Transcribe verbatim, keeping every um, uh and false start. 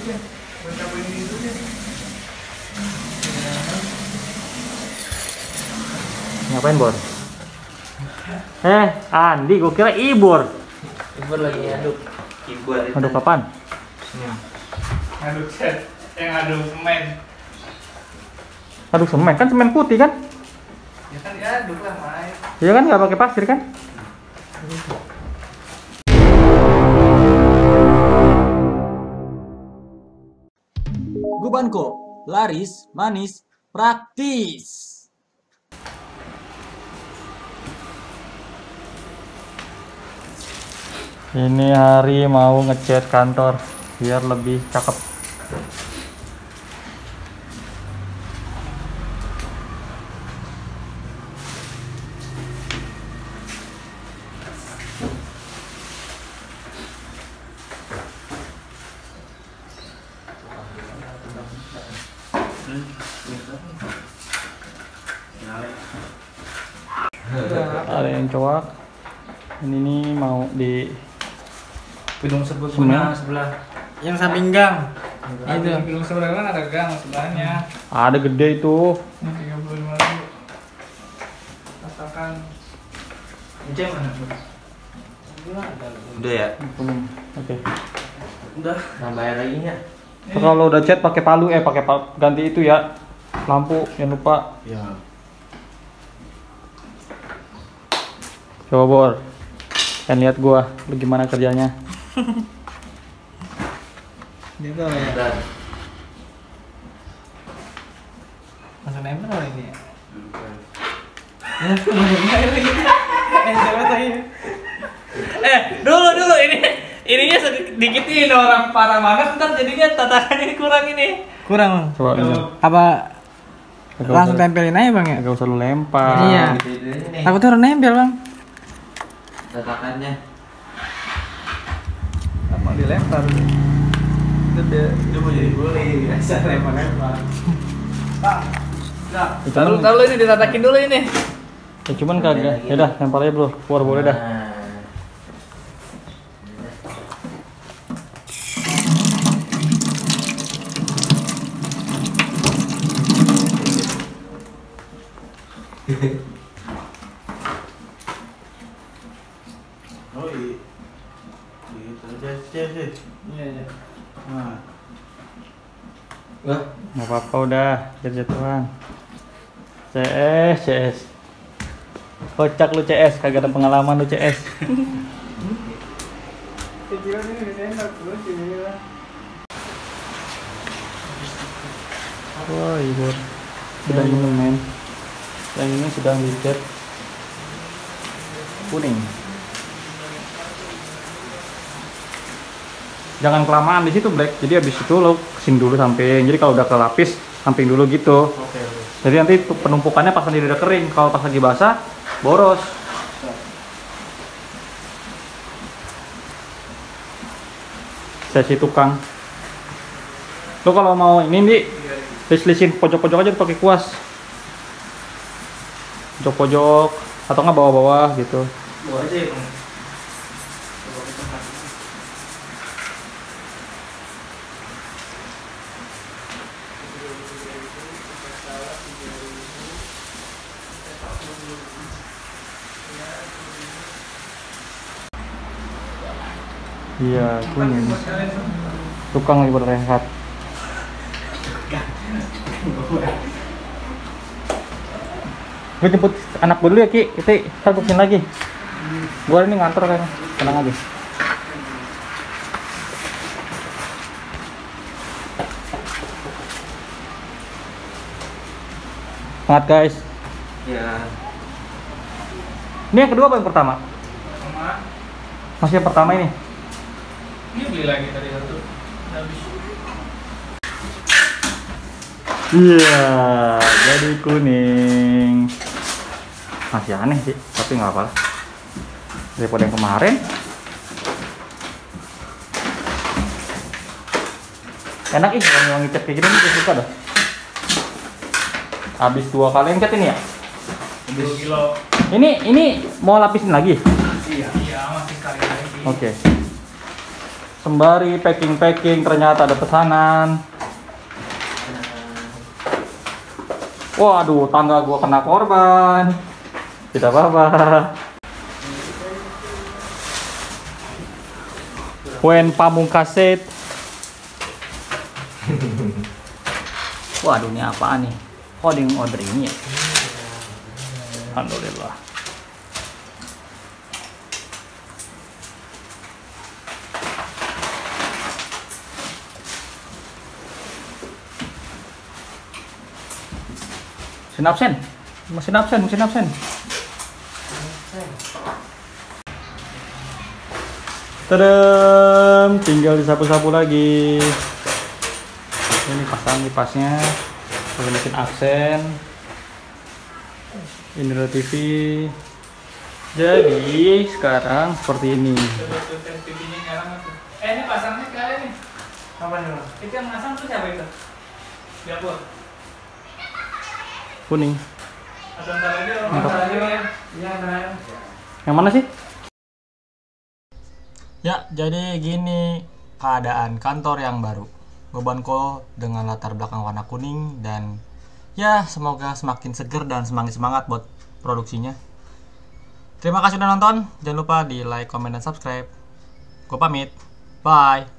ya. Baca ini itu ya. Ngapain, Bor? Eh, Andi, gua kira Ibor. Ibor lagi aduk. Ibor itu. Aduk kapan? Hmm. Aduk set, yang aduk semen. Aduk semen, kan semen putih kan? Ya kan diaduk lah, Mai. Iya kan, nggak pakai pasir kan? Gubanko, laris, manis, praktis. Ini hari mau ngecat kantor biar lebih cakep. Ada yang cowok. Ini nih mau di Gedung sebelah sebelah. Yang samping gang. Itu gedung sebelah kan ada gang sebelahnya. ada gede itu. Ini tiga puluh lima ribu. Katakan. Ece mana? Udah ya? Belum. Oke. Udah. Nah bayar lagi nya. So, kalau udah cat pakai palu eh pakai pa- ganti itu ya. Lampu jangan lupa. Ya. Coba Bor. Kan lihat gua lu gimana kerjanya. Gitu ya. Udah. Masa nempel lah ini ya. Eh, dulu dulu ini ininya sedikit ini orang parah banget, ntar jadinya tatakannya kurang ini. Kurang Bang. Coba ini. Apa Agak langsung usah- tempelin aja Bang ya? Agak usah lu lempar. Iya. Nih. Takutnya orang nempel Bang. Tatakannya. Apa dilempar? Itu dia. Itu mau jadi boleh. Biasa lempar-lempar. Ya, Taruh cuman, taruh ini ditatakin dulu ini. ya, cuman kagak. Ya udah lempar aja bro. Keluar boleh dah. Nah. Oh iya. Gitu aja sih. Iya iya. Nah. Wah, Nggak apa-apa udah. Jatuh-jatuhan. C S, C S. Kocak lu C S, kagak ada pengalaman lu C S. Kecilan ini ditembak dulu sih. Wah, Ibor. Sedang minum men. Yang ini sedang dicat kuning. Jangan kelamaan di situ Black. Jadi habis itu lo kesini dulu samping. Jadi kalau udah kelapis samping dulu gitu. oke oke. Jadi nanti penumpukannya pas nanti udah kering. Kalau pas lagi basah boros. Sesi tukang. Lo kalau mau ini nih, lis-lisin pojok-pojok aja pakai kuas. Pojok-pojok atau nggak bawah-bawah gitu. Bawa aja ya, Bang. Iya, kuning. Tukang lagi berehat. Gue jemput anak gue dulu ya Ki, kita ntar gue kesini lagi. Gue ini ngantor kan, tenang aja. Semangat guys. Ya. Ini yang kedua apa yang pertama? Sama. Masih yang pertama ini. Ini beli lagi tadi satu. Habis. Iya, jadi kuning. Masih aneh sih, tapi nggak apa-apa. Daripada yang kemarin. Enak ih, kalau wangi cat kayak gini nih, suka dah. Habis dua kali yang cat ini ya? dua kilo. Ini ini mau lapisin lagi? Iya, iya masih sekali lagi. Oke. sembari packing-packing ternyata ada pesanan. Waduh, tangga gua kena korban. Tidak apa-apa. Wen Pamungkaset. Waduh, ini apaan nih? Coding order ini ya? Alhamdulillah. Mesin absen, mesin absen, mesin absen. Tadam, tinggal disapu-sapu lagi. Ini pasang kipasnya, pakai mesin absen. Ini T V. Jadi sekarang seperti ini. Eh, ini pasangnya kalian nih. Apa nih bang? Itu yang masang tuh siapa itu? Dapur. Kuning. Atau ntar lagi, Mantap. ntar lagi ya. Iya benar. Yang mana sih? Ya, jadi gini keadaan kantor yang baru. Gobanko dengan latar belakang warna kuning dan ya semoga semakin seger dan semakin semangat buat produksinya. Terima kasih sudah nonton. Jangan lupa di like, comment, dan subscribe. Gue pamit. Bye.